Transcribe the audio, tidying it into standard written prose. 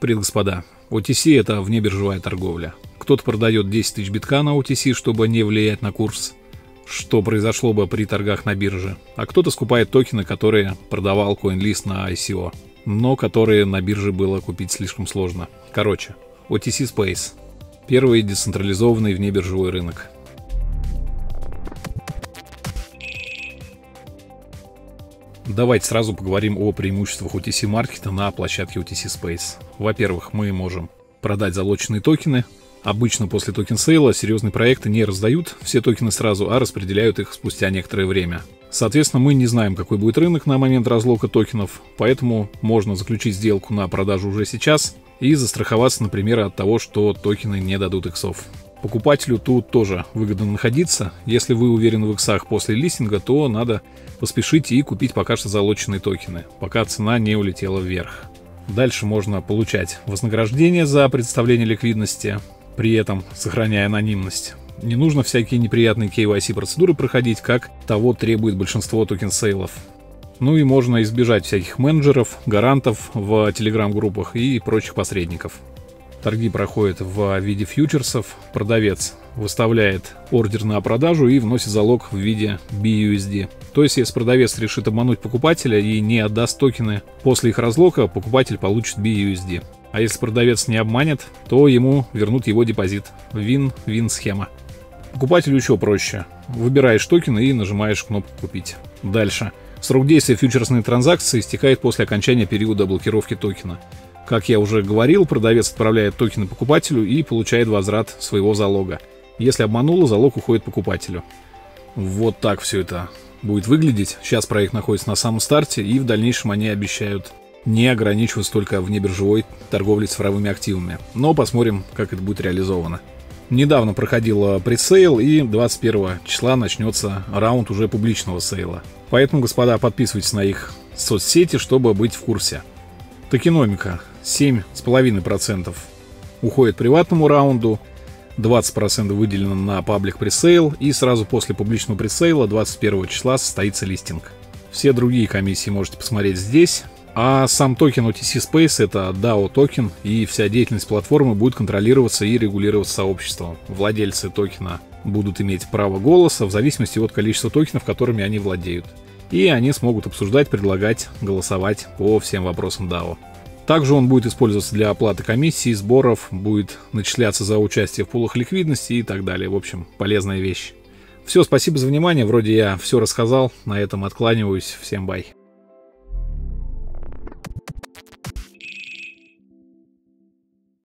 Привет, господа. OTC — это внебиржевая торговля. Кто-то продает 10 тысяч битка на OTC, чтобы не влиять на курс, что произошло бы при торгах на бирже, а кто-то скупает токены, которые продавал CoinList на ICO, но которые на бирже было купить слишком сложно. Короче, OTC Space — первый децентрализованный внебиржевой рынок. Давайте сразу поговорим о преимуществах OTC маркета на площадке OTC Space. Во-первых, мы можем продать залоченные токены. Обычно после токен-сейла серьезные проекты не раздают все токены сразу, а распределяют их спустя некоторое время. Соответственно, мы не знаем, какой будет рынок на момент разлока токенов, поэтому можно заключить сделку на продажу уже сейчас и застраховаться, например, от того, что токены не дадут иксов. Покупателю тут тоже выгодно находиться. Если вы уверены в иксах после листинга, то надо поспешить и купить пока что залоченные токены, пока цена не улетела вверх. Дальше можно получать вознаграждение за предоставление ликвидности, при этом сохраняя анонимность. Не нужно всякие неприятные KYC процедуры проходить, как того требует большинство токен-сейлов. Ну и можно избежать всяких менеджеров, гарантов в телеграм-группах и прочих посредников. Торги проходят в виде фьючерсов. Продавец выставляет ордер на продажу и вносит залог в виде BUSD. То есть, если продавец решит обмануть покупателя и не отдаст токены после их разлока, покупатель получит BUSD. А если продавец не обманет, то ему вернут его депозит. Вин-вин схема. Покупателю еще проще. Выбираешь токены и нажимаешь кнопку «Купить». Дальше. Срок действия фьючерсной транзакции истекает после окончания периода блокировки токена. Как я уже говорил, продавец отправляет токены покупателю и получает возврат своего залога. Если обманул, залог уходит покупателю. Вот так все это будет выглядеть. Сейчас проект находится на самом старте, и в дальнейшем они обещают не ограничиваться только внебиржевой торговлей цифровыми активами. Но посмотрим, как это будет реализовано. Недавно проходил пресейл, и 21 числа начнется раунд уже публичного сейла. Поэтому, господа, подписывайтесь на их соцсети, чтобы быть в курсе. Токеномика 7,5% уходит приватному раунду, 20% выделено на паблик пресейл, и сразу после публичного пресейла 21 числа состоится листинг. Все другие комиссии можете посмотреть здесь. А сам токен OTC Space — это DAO токен, и вся деятельность платформы будет контролироваться и регулироваться сообществом. Владельцы токена будут иметь право голоса в зависимости от количества токенов, которыми они владеют. И они смогут обсуждать, предлагать, голосовать по всем вопросам DAO. Также он будет использоваться для оплаты комиссий, сборов, будет начисляться за участие в пулах ликвидности и так далее. В общем, полезная вещь. Все, спасибо за внимание. Вроде я все рассказал. На этом откланиваюсь. Всем бай.